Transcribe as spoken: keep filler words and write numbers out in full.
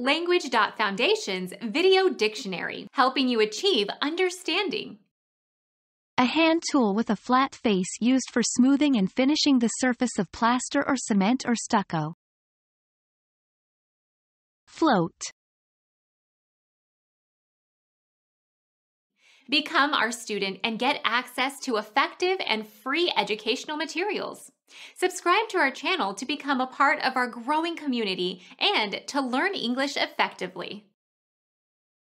Language.Foundation's Video Dictionary, helping you achieve understanding. A hand tool with a flat face used for smoothing and finishing the surface of plaster or cement or stucco. Float. Become our student and get access to effective and free educational materials. Subscribe to our channel to become a part of our growing community and to learn English effectively.